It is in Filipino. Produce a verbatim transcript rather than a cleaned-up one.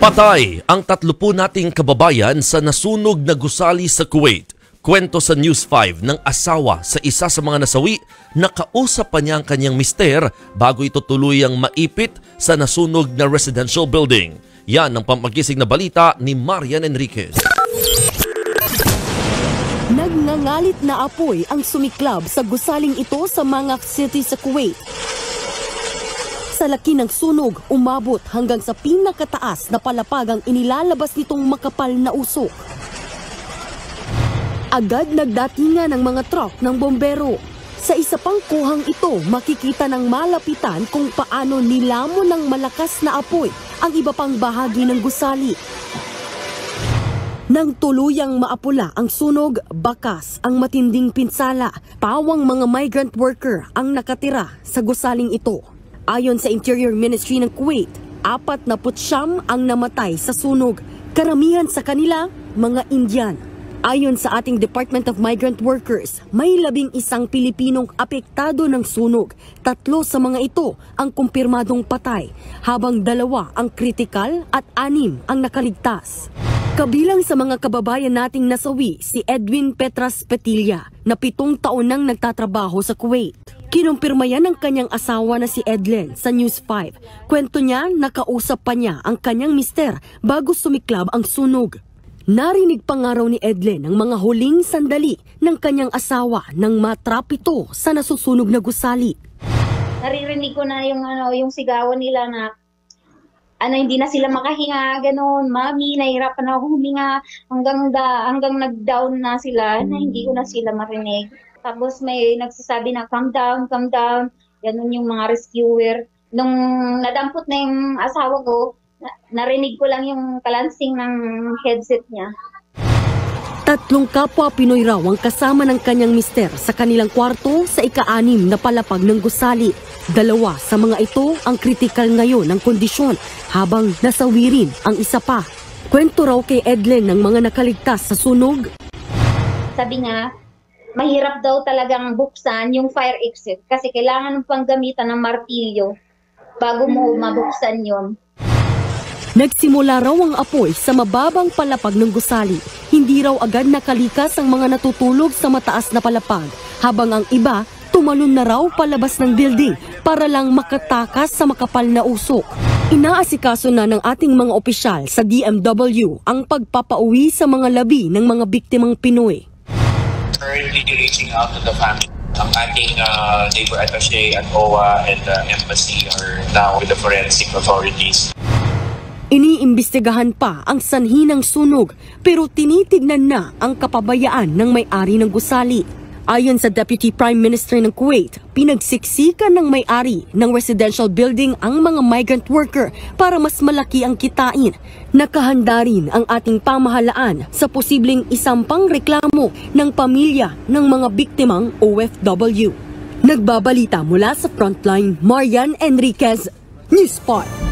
Patay ang tatlo po nating kababayan sa nasunog na gusali sa Kuwait. Kwento sa News five ng asawa sa isa sa mga nasawi, nakausap pa niya ang kanyang mister bago ito tuluyang maipit sa nasunog na residential building. Yan ang pampagising na balita ni Marian Enriquez. Nagngangalit na apoy ang sumiklab sa gusaling ito sa Mangak City sa Kuwait. Sa laki ng sunog, umabot hanggang sa pinakataas na palapag ang inilalabas nitong makapal na usok. Agad nagdatingan ng mga truck ng bombero. Sa isa pang kuhang ito, makikita ng malapitan kung paano nilamon ng malakas na apoy ang iba pang bahagi ng gusali. Nang tuluyang maapula ang sunog, bakas ang matinding pinsala. Pawang mga migrant worker ang nakatira sa gusaling ito. Ayon sa Interior Ministry ng Kuwait, apat na putsyam ang namatay sa sunog. Karamihan sa kanila, mga Indian. Ayon sa ating Department of Migrant Workers, may labing isang Pilipinong apektado ng sunog. Tatlo sa mga ito ang kumpirmadong patay, habang dalawa ang kritikal at anim ang nakaligtas. Kabilang sa mga kababayan nating nasawi si Edwin Petras Petilla na pitong taon nang nagtatrabaho sa Kuwait. Kinumpirma yan ng kanyang asawa na si Edlen sa News five. Kwento niya, nakausap pa niya ang kanyang mister bago sumiklab ang sunog. Narinig pa nga raw ni Edlen ang mga huling sandali ng kanyang asawa nang matrap ito sa nasusunog na gusali. Naririnig ko na yung, ano, yung sigawan nila na ano, hindi na sila makahinga, gano'n. Mami, nahihirapan ako huminga hanggang, da, hanggang nag-down na sila na hindi ko na sila marinig. Tapos may nagsasabi na calm down, calm down. Ganun yung mga rescuer. Nung nadampot na yung asawa ko, narinig ko lang yung kalansing ng headset niya. Tatlong kapwa Pinoy raw ang kasama ng kanyang mister sa kanilang kwarto sa ika-anim na palapag ng gusali. Dalawa sa mga ito ang kritikal ngayon ng kondisyon habang nasawi rin ang isa pa. Kwento raw kay Edlen ng mga nakaligtas sa sunog. Sabi nga, mahirap daw talagang buksan yung fire exit kasi kailangan ng panggamitan ng martilyo bago mo mabuksan yon. Nagsimula raw ang apoy sa mababang palapag ng gusali. Hindi raw agad nakalikas ang mga natutulog sa mataas na palapag, habang ang iba tumalon na raw palabas ng building para lang makatakas sa makapal na usok. Inaasikaso na ng ating mga opisyal sa D M W ang pagpapauwi sa mga labi ng mga biktimang Pinoy. Currently reaching out to the family. Ang ating uh, labor attaché at O W A and the uh, embassy are now with the forensic authorities. Iniimbestigahan pa ang sanhi ng sunog pero tinitignan na ang kapabayaan ng may-ari ng gusali. Ayon sa Deputy Prime Minister ng Kuwait, pinagsiksikan ng may-ari ng residential building ang mga migrant worker para mas malaki ang kitain. Nakahanda rin ang ating pamahalaan sa posibleng isampang reklamo ng pamilya ng mga biktimang O F W. Nagbabalita mula sa Frontline, Marian Enriquez, News five.